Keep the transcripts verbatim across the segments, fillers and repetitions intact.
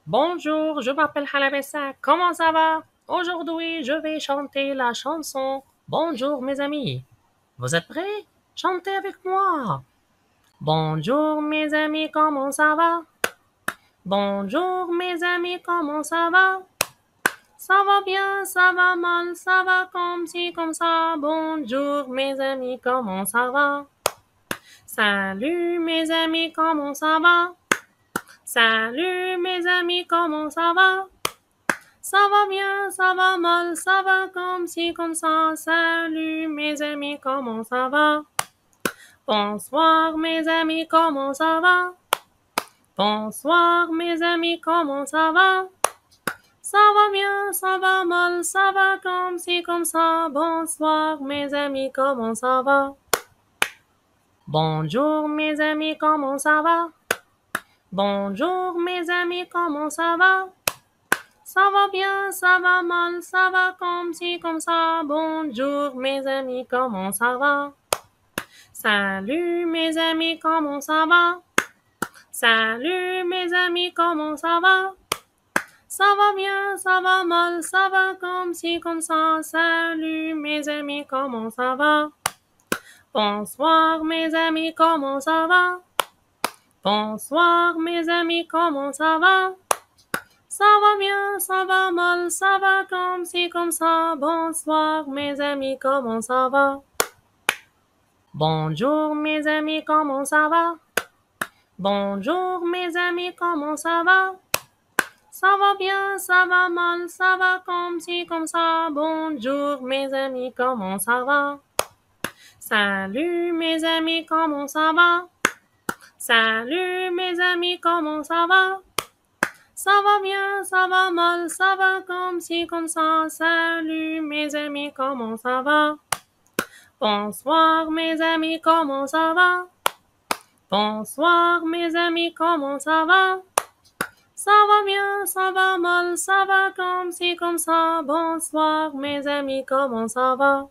Bonjour, je m'appelle Halabessa. Comment ça va? Aujourd'hui, je vais chanter la chanson Bonjour mes amis. Vous êtes prêts? Chantez avec moi. Bonjour mes amis, comment ça va? Bonjour mes amis, comment ça va? Ça va bien, ça va mal, ça va comme ci, comme ça. Bonjour mes amis, comment ça va? Salut mes amis, comment ça va? Salut mes amis, comment ça va? Ça va bien, ça va mal, ça va comme ci, comme ça. Salut mes amis, comment ça va? Bonsoir mes amis, comment ça va? Bonsoir mes amis, comment ça va? Ça va bien, ça va mal, ça va comme ci, comme ça. Bonsoir mes amis, comment ça va? Bonjour mes amis, comment ça va? Bonjour mes amis, comment ça va? Ça va bien, ça va mal, ça va comme ci, comme ça. Bonjour mes amis, comment ça va? Salut mes amis, comment ça va? Salut mes amis, comment ça va? Ça va bien, ça va mal, ça va comme ci, comme ça. Salut mes amis, comment ça va? Bonsoir mes amis, comment ça va? Bonsoir mes amis, comment ça va? Ça va bien, ça va mal, ça va comme ci, comme ça. Bonsoir mes amis, comment ça va? Bonjour mes amis, comment ça va? Bonjour mes amis, comment ça va? Ça va bien, ça va mal, ça va comme ci, comme ça. Bonjour mes amis, comment ça va? Salut mes amis, comment ça va? Salut mes amis, comment ça va? Ça va bien, ça va mal, ça va comme ci, comme ça. Salut mes amis, comment ça va? Bonsoir mes amis, comment ça va? Bonsoir mes amis, comment ça va? Ça va bien, ça va mal, ça va comme ci, comme ça. Bonsoir mes amis, comment ça va?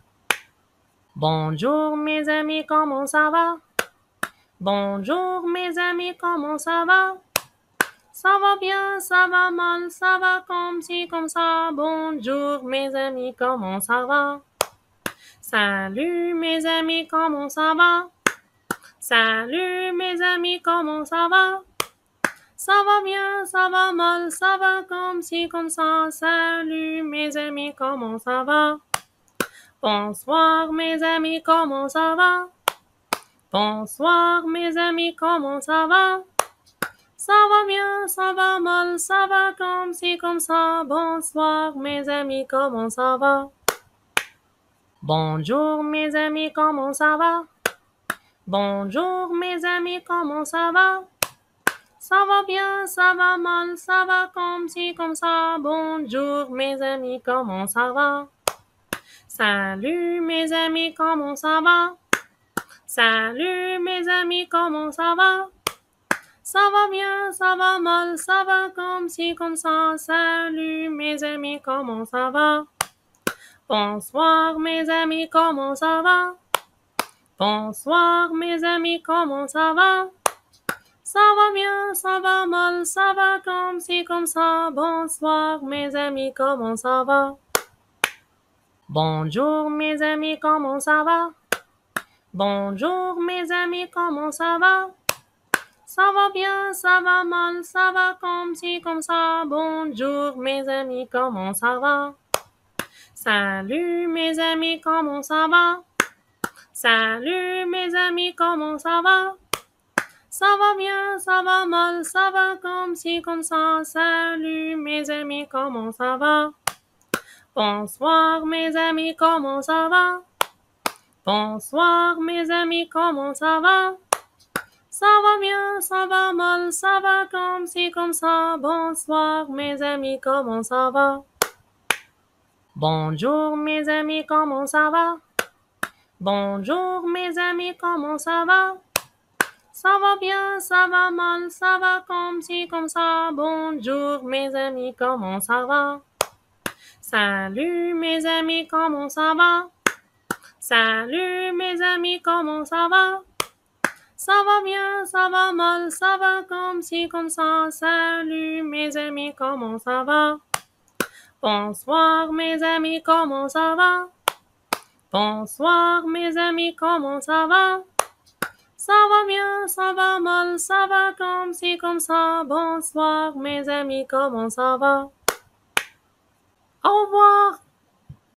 Bonjour mes amis, comment ça va? Bonjour mes amis, comment ça va? Ça va bien, ça va mal, ça va comme ci, comme ça. Bonjour mes amis, comment ça va? Salut mes amis, comment ça va? Salut mes amis, comment ça va? Ça va bien, ça va mal, ça va comme ci, comme ça. Salut mes amis, comment ça va? Bonsoir mes amis, comment ça va? Bonsoir mes amis, comment ça va? Ça va bien, ça va mal, ça va comme ci, comme ça. Bonsoir mes amis, comment ça va? Bonjour mes amis, comment ça va? Bonjour mes amis, comment ça va? Ça va bien, ça va mal, ça va comme ci, comme ça. Bonjour mes amis, comment ça va? Salut mes amis, comment ça va? Salut mes amis, comment ça va? Ça va bien, ça va mal, ça va comme ci, comme ça. Salut mes amis, comment ça va? Bonsoir mes amis, comment ça va? Bonsoir mes amis, comment ça va? Ça va bien, ça va mal, ça va comme ci, comme ça. Bonsoir mes amis, comment ça va? Bonjour mes amis, comment ça va? Bonjour mes amis, comment ça va? Ça va bien, ça va mal, ça va comme ci, comme ça. Bonjour mes amis, comment ça va? Salut mes amis, comment ça va? Salut mes amis, comment ça va? Ça va bien, ça va mal, ça va comme ci, comme ça. Salut mes amis, comment ça va? Bonsoir mes amis, comment ça va? Bonsoir mes amis, comment ça va? Ça va bien, ça va mal, ça va comme ci, comme ça. Bonsoir mes amis, comment ça va? Bonjour mes amis, comment ça va? Bonjour mes amis, comment ça va? Ça va bien, ça va mal, ça va comme ci, comme ça. Bonjour mes amis, comment ça va? Salut mes amis, comment ça va? Salut mes amis, comment ça va? Ça va bien, ça va mal, ça va comme ci, comme ça. Salut mes amis, comment ça va? Bonsoir mes amis, comment ça va? Bonsoir mes amis, comment ça va? Ça va bien, ça va mal, ça va comme ci, comme ça. Bonsoir mes amis, comment ça va? Au revoir.